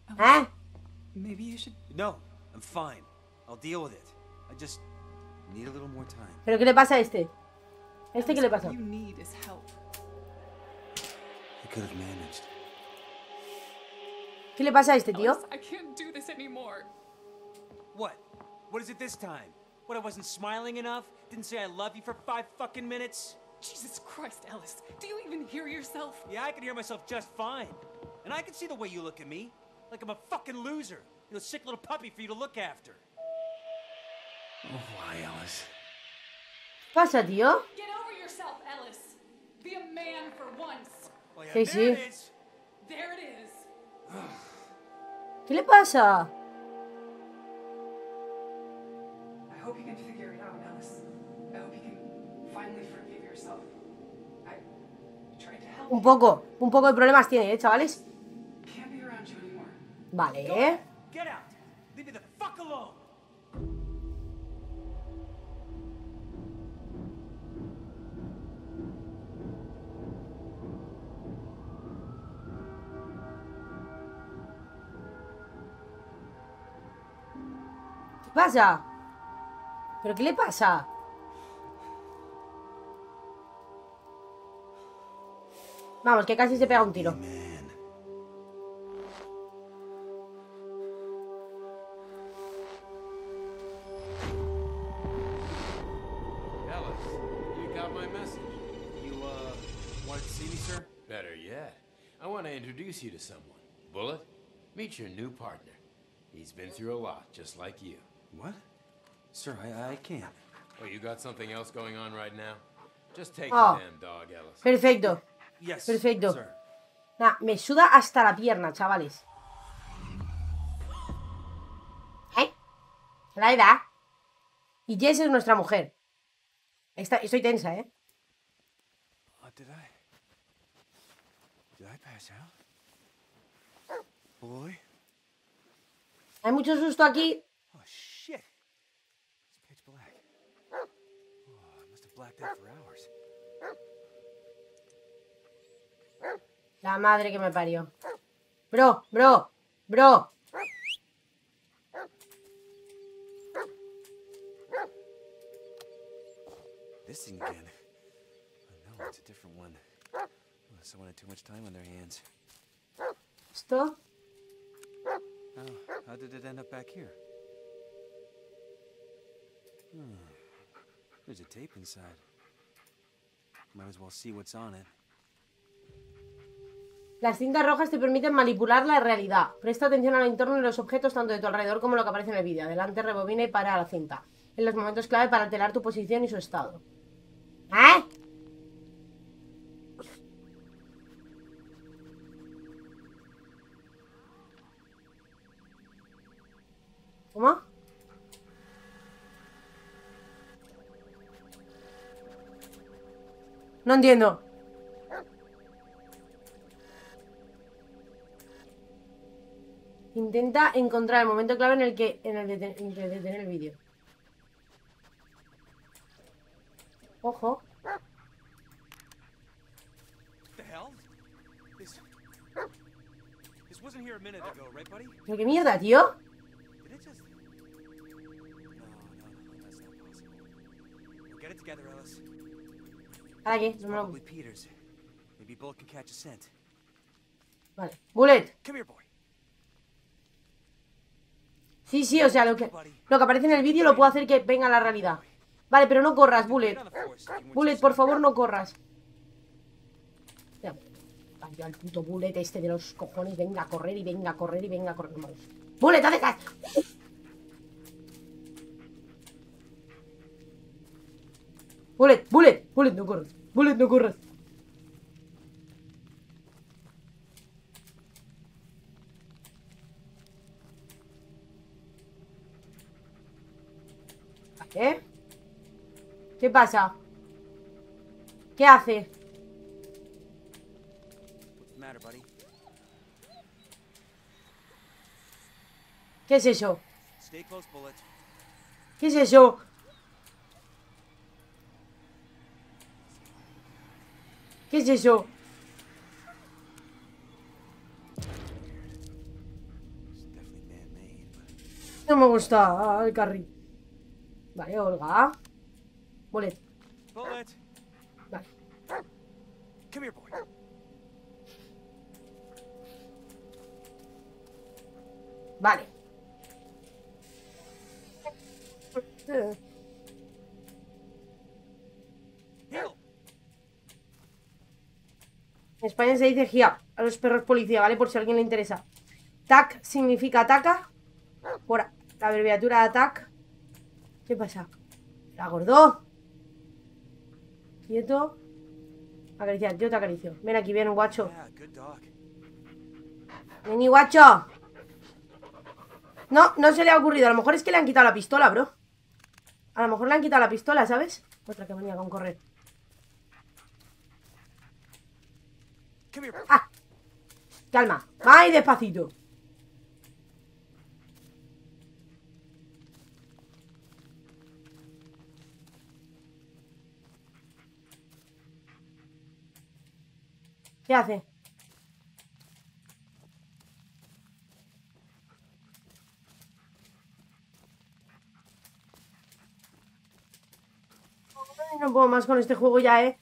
¿Eh? Maybe you should. No, I'm fine. I'll deal with it. I just need a little more time. ¿Pero qué le pasa a este? ¿Este qué le pasa? What you need is help. I could have managed. ¿Qué le pasa a este tío? Alice, I can't do this anymore. What? What is it this time? What, I wasn't smiling enough? Didn't say I love you for 5 fucking minutes? Jesus Christ, Alice. Do you even hear yourself? Yeah, I can hear myself just fine. And I can see the way you look at me. Like I'm a fucking loser. You know, sick little puppy for you to look after. Oh, why, Alice? ¿Qué pasa, tío? Get over yourself, Alice. Be a man for once. Well, yeah, Sí, there sí. it is. There it is. ¿Qué le pasa? I hope you can figure it out, Alice. I hope you can finally forgive yourself. I tried to help. Un poco de problemas tiene, chavales. Can't be around you anymore. Vale, Get out. Leave me the fuck alone. ¿Qué pasa? ¿Pero qué le pasa? Vamos, que casi se pega un tiro. Man. Alice, you got my message. You, wanted to see me, sir? Better yet, I want to introduce you to someone. Bullet, meet your new partner. He's been through a lot, just like you. What? Sir, I can't. Oh, you got something else going on right now? Just take Oh. the damn dog, Alice. Perfecto. Yes, Perfecto. sir. Nah, me suda hasta la pierna, chavales. ¿Eh? La edad. Y Jess es nuestra mujer. Estoy tensa, ¿eh? Did I pass out? Boy? Hay mucho susto aquí. Oh, shit. It's pitch black. Oh, I must have blacked out for hours. La madre que me parió. Bro. This thing again. Oh, no, it's a different one. Oh, someone had too much time on their hands. Esto. Oh, how did it end up back here? There's a tape inside. Might as well see what's on it. Las cintas rojas te permiten manipular la realidad. Presta atención al entorno y los objetos tanto de tu alrededor como lo que aparece en el vídeo. Adelante, rebobina y para la cinta. En los momentos clave para alterar tu posición y su estado. ¿Eh? ¿Cómo? No entiendo. Intenta encontrar el momento clave en el que detener el vídeo. Ojo. The hell? This wasn't here a minute ago, right, buddy? ¿Pero qué mierda, tío? Did it just... No, that's not possible. Well, get it together, Alice. ¿Para qué? It's No me lo... probably Peters. Maybe Bullet can catch a scent. Vale. Bullet. Come here, boy. Sí, sí, o sea, lo que aparece en el vídeo lo puedo hacer que venga a la realidad. Vale, pero no corras, Bullet. Bullet, por favor, no corras. Vaya, el puto Bullet este de los cojones. Venga a correr y venga a correr y venga a correr. Vamos. Bullet, ¿dónde estás? Bullet, no corras. Bullet, no corras. ¿Eh? ¿Qué pasa? ¿Qué hace? What's the matter, buddy? ¿Qué es eso? Stay close, Bullet. ¿Qué es eso? ¿Qué es eso? No me gusta el carry. Vale, Olga. Bullet. Bullet, Vale. come here, boy. Vale. Heel. En España se dice GIA a los perros policía, ¿vale? Por si a alguien le interesa. TAC significa ataca. Por la abreviatura de attack. ¿Qué pasa? La gordo. Quieto. Acariciar, yo te acaricio. Ven aquí, ven, guacho. Yeah, good dog. Vení, guacho. No, no se le ha ocurrido. A lo mejor es que le han quitado la pistola, bro. A lo mejor le han quitado la pistola, ¿sabes? Otra que venía con correr. Come here. ¡Ah! Calma. Ay, despacito. ¿Qué hace? Ay, no puedo más con este juego ya, ¿eh?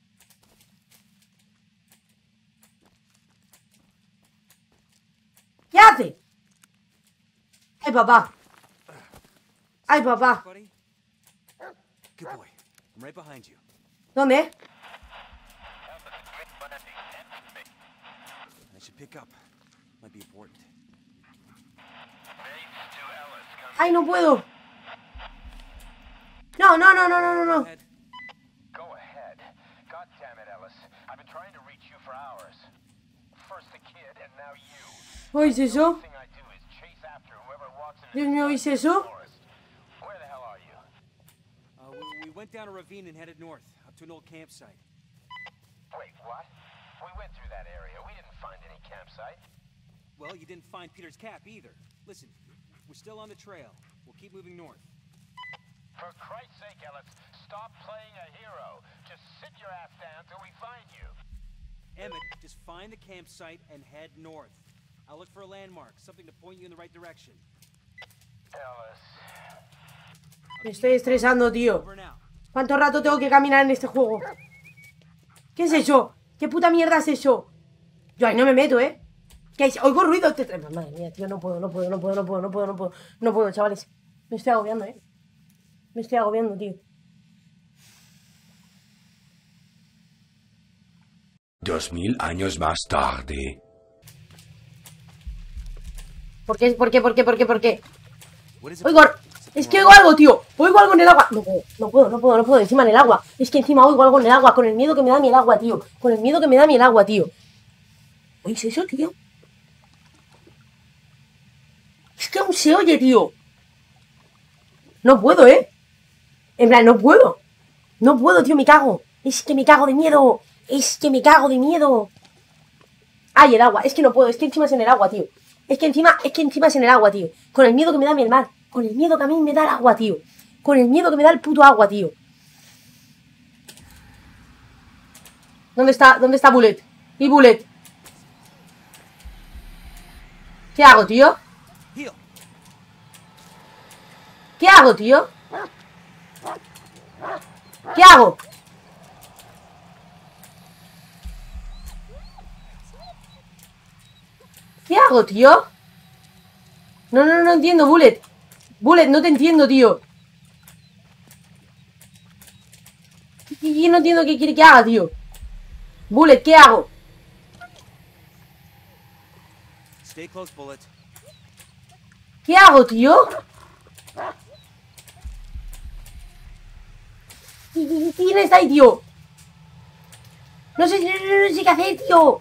¿Qué hace? Ay, papá. Ay, papá. Buddy. Good boy. I'm right behind you. ¿Dónde? I should pick up. Might be important. Ay, no puedo. No, no, no, no, no, no, no. Head. Go ahead. God damn it, Ellis. I've been trying to reach you for hours. First the kid, and now you. ¿Oís eso? The thing I do is chase after whoever walks in Dios mío, ¿oís eso? forest. Where the hell are you? We went down a ravine and headed north, up to an old campsite. Wait, what? We went through that area. We didn't find any campsite. Well, you didn't find Peter's cap either. Listen, we're still on the trail. We'll keep moving north. For Christ's sake, Ellis, stop playing a hero. Just sit your ass down till we find you. Emmett, just find the campsite and head north. I'll look for a landmark, something to point you in the right direction. Ellis. Me estoy estresando, tío. Over and out. ¿Cuánto rato tengo que caminar en este juego? ¿Qué es eso? ¿Qué puta mierda es eso? Yo ahí no me meto, ¿eh? ¿Qué es? Oigo ruido. Madre mía, tío, no puedo, no puedo, no puedo, no puedo, no puedo, no puedo. No puedo, chavales. Me estoy agobiando, ¿eh? Me estoy agobiando, tío. 2000 años más tarde. ¿Por qué? ¿Por qué? ¿Por qué? ¿Por qué? ¿Por qué? What is it? Oigo, es que oigo algo, tío. Oigo algo en el agua. No puedo, no puedo, no puedo, no puedo. Encima en el agua. Es que encima oigo algo en el agua. Con el miedo que me da a mí el agua, tío. Con el miedo que me da a mí el agua, tío. ¿Oís eso, tío? Es que aún se oye, tío. No puedo, ¿eh? En plan, no puedo. No puedo, tío, me cago. Es que me cago de miedo. Es que me cago de miedo. Ay, el agua. Es que no puedo. Es que encima es en el agua, tío. Es que encima es en el agua, tío. Con el miedo que me da a mí el mar. Con el miedo que a mí me da el agua, tío. Con el miedo que me da el puto agua, tío. ¿Dónde está Bullet? ¿Y Bullet? ¿Qué hago, tío? Heel. ¿Qué hago, tío? ¿Qué hago? ¿Qué hago, tío? No, no, no entiendo, Bullet. Bullet, no te entiendo, tío. Yo no entiendo qué quiere que haga, tío. Bullet, ¿qué hago? Stay close, Bullet. ¿Qué hago, tío? ¿Quién está ahí, tío? No sé qué hacer, tío.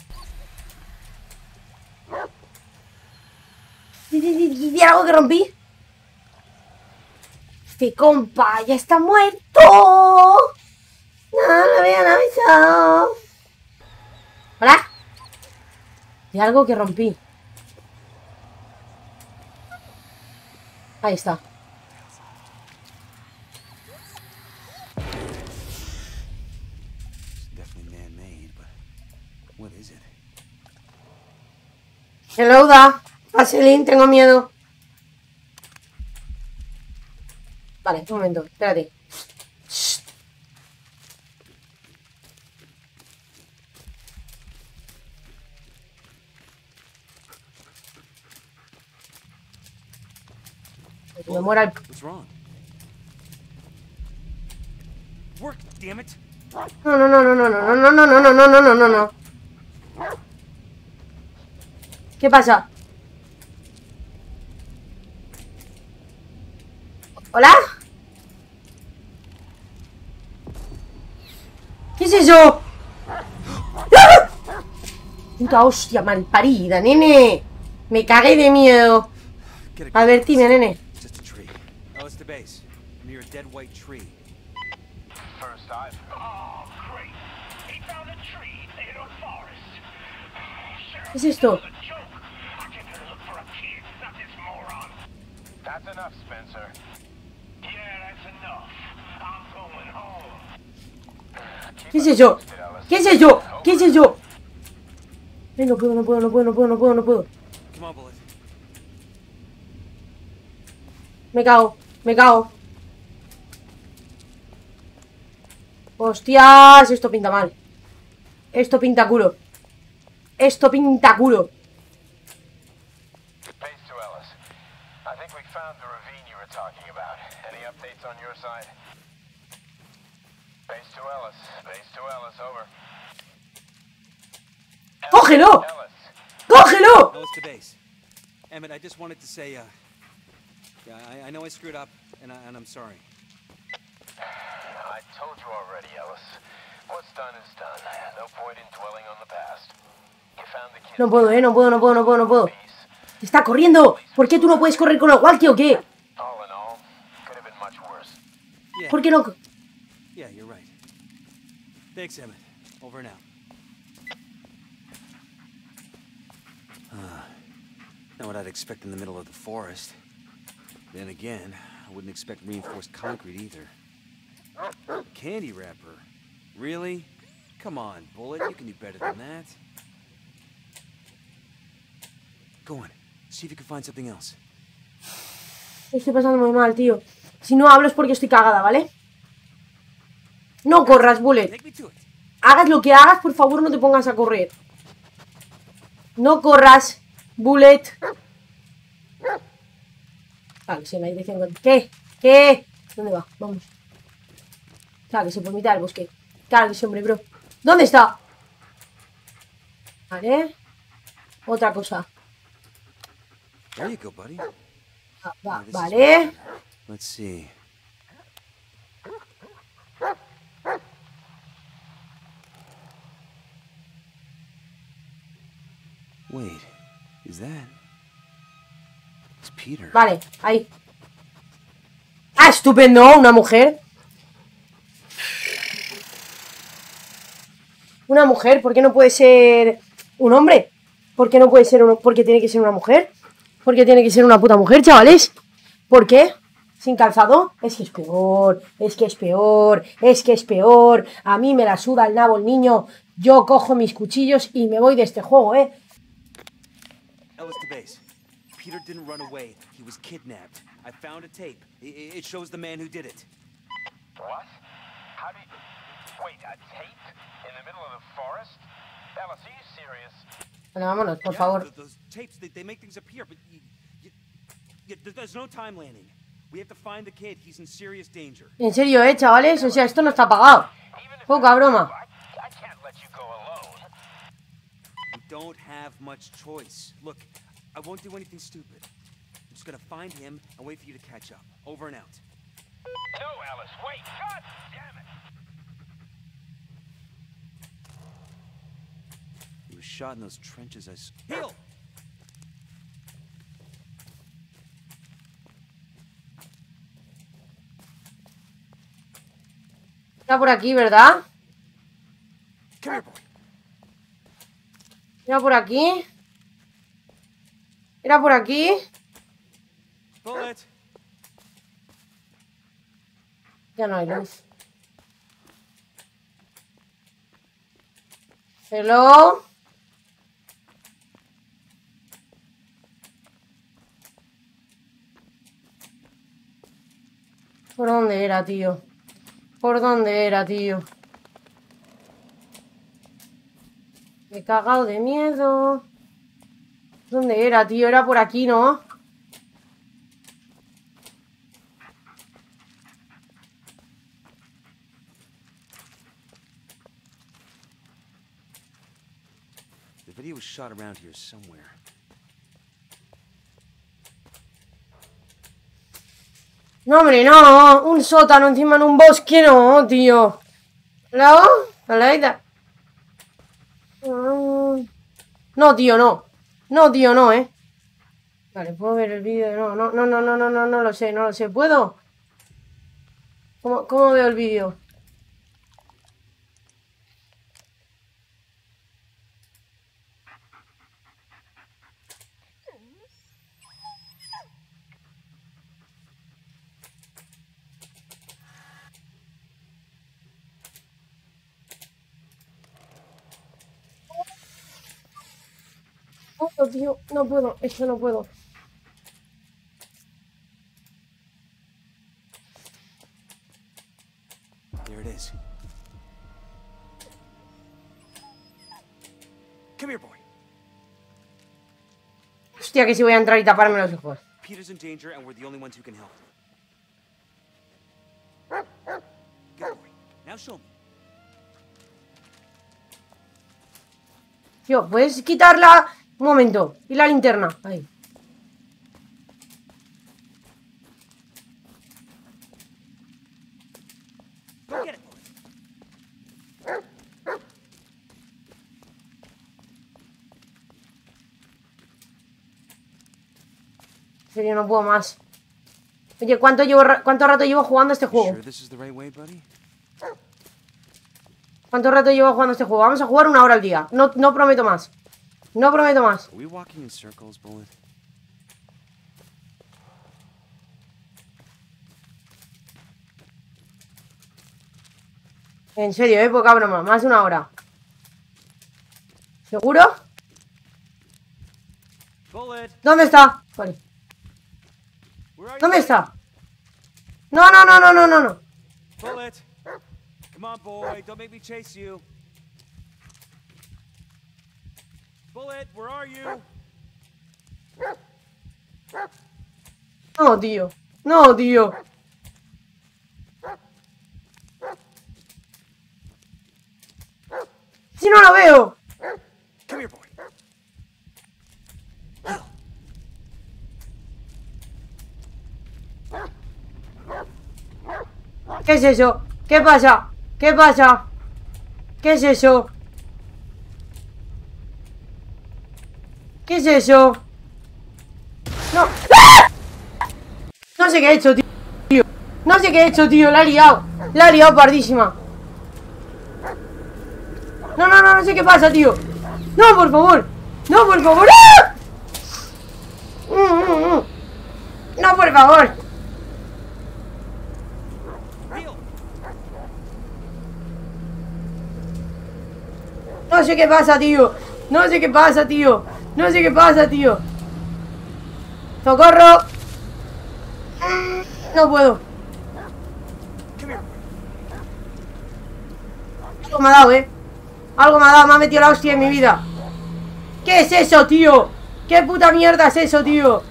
¿Tiene algo que rompí? Este compa ya está muerto. No me habían avisado. ¿Hola? ¿Y algo que rompí? Ahí está. It's definitely man-made, but what is it? Hello, da. Vaseline, tengo miedo. Vale, un momento, espérate. Me muera el... What's wrong? Work, damn it. No, no, no, no, no, no, no, no, no, no, no, no, no, no, no. ¿Qué pasa? ¿Hola? ¿Qué es eso? ¡Ah! Puta hostia malparida, nene. Me cagué de miedo. Advertime, nene. Just a tree. Ellis to base. I'm near a dead white tree. First I've... Oh, great. He found a tree in a forest. ¿Qué es esto? A joke. I came here to look for a kid, not this moron. That's enough, Spencer. Yeah, that's enough. I'm going home. ¿Qué es eso? ¿Qué es eso? ¿Qué es eso? No puedo, no puedo, no puedo, no puedo, no puedo, no puedo. Come on, Bullet. Me cago, me cago. Hostias, esto pinta mal. Esto pinta culo. Esto pinta culo. Base to Ellis. I think we found the ravine you were talking about. Any updates on your side? Base to Ellis. Base to Ellis, over. ¡Cógelo! Ellis. ¡Cógelo! Ellis to base. Emmett, I just wanted to say, yeah, I know I screwed up, and I'm sorry. I told you already, Ellis. What's done is done. No point in dwelling on the past. You found the kid. No puedo, no puedo, no puedo, no puedo, no puedo. ¡Está corriendo! ¿Por qué tú no puedes correr con el walkie o qué? All in all, could have been much worse. Yeah, ¿Por qué no? yeah, you're right. Thanks, Emmett. Over and out. Not what I'd expect in the middle of the forest. Then again, I wouldn't expect reinforced concrete either. Candy wrapper? Really? Come on, Bullet, you can do better than that. Go on, see if you can find something else. Estoy pasando muy mal, tío. Si no hablo es porque estoy cagada, ¿vale? No corras, Bullet. Take me to it. Hagas lo que hagas, por favor, no te pongas a correr. No corras, Bullet. Vale, sí, en la dirección. ¿Qué? ¿Qué? ¿Dónde va? Vamos. Claro que se por mitad del bosque. Claro que sí, hombre, bro. ¿Dónde está? Vale. Otra cosa. There you go, buddy. Vale. Let's see. Wait, is that? It's Peter. Vale, ahí. ¡Ah, estupendo! Una mujer. Una mujer, ¿por qué no puede ser un hombre? ¿Por qué no puede ser uno? ¿Por qué tiene que ser una mujer? ¿Por qué tiene que ser una puta mujer, chavales? ¿Por qué? ¿Sin calzado? Es que es peor, es que es peor, es que es peor. A mí me la suda el nabo el niño. Yo cojo mis cuchillos y me voy de este juego, ¿eh? Ellis to base. Peter didn't run away. He was kidnapped. I found a tape. It shows the man who did it. What? How do you... Wait, a tape? In the middle of the forest? Ellis, are you serious? Bueno, vámonos, por Yeah, favor. Those tapes, they make things appear, but there's no time landing. We have to find the kid. He's in serious danger. En serio, chavales. O sea, esto no está pagado. Poca broma. I can't let you go alone. We don't have much choice. Look, I won't do anything stupid. I'm just gonna find him and wait for you to catch up. Over and out. No, Ellis, wait! God damn it! He was shot in those trenches. Heal! Está por aquí, ¿verdad? Come here, boy. Era por aquí. Era por aquí. Bullet. Ya no hay luz. Hello. ¿Por dónde era, tío? ¿Por dónde era, tío? Me he cagado de miedo. ¿Dónde era, tío? Era por aquí, ¿no? The video was shot around here somewhere. No, hombre, no. Un sótano encima en un bosque, no, tío. ¿La ¿La No, tío, no. No, tío, no, Vale, ¿puedo ver el vídeo? No lo sé, no lo sé. ¿Puedo? ¿Cómo veo el vídeo? Oh, tío, no puedo, esto no puedo. There it is. Come here, boy. Hostia, que si voy a entrar y taparme los ojos. Peter's in danger and we're the only ones who can help. Good boy. Now show me. Tío, ¿puedes quitarla? Un momento. Y la linterna. Ahí. Go get it, boy. En serio, no puedo más. Oye, ¿cuánto rato llevo jugando a este juego? Sure this is the right way, buddy? ¿Cuánto rato llevo jugando a este juego? Vamos a jugar 1 hora al día. No prometo más. No prometo más. Are we walking in circles, Bullet? En serio, poca broma. Más de 1 hora. ¿Seguro? Bullet, ¿Dónde está? Vale. where are you? ¿Dónde está? No. Bullet! Come on, boy. Don't make me chase you. Bullet, where are you? No, tío. No, tío. Si no lo veo. Come here, boy. ¿Qué es eso? ¿Qué pasa? ¿Qué pasa? ¿Qué es eso? ¿Qué es eso? No. ¡Ah! No sé qué he hecho, tío. No sé qué he hecho, tío. La he liado. La he liado pardísima. No sé qué pasa, tío. No, por favor. No, por favor. ¡Ah! No, por favor. No sé qué pasa, tío. No sé qué pasa, tío. No sé qué pasa, tío. ¡Socorro! No puedo. Algo me ha dado, Algo me ha dado, me ha metido la hostia en mi vida. ¿Qué es eso, tío? ¿Qué puta mierda es eso, tío?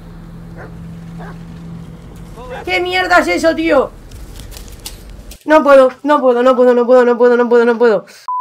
¿Qué mierda es eso, tío? No puedo.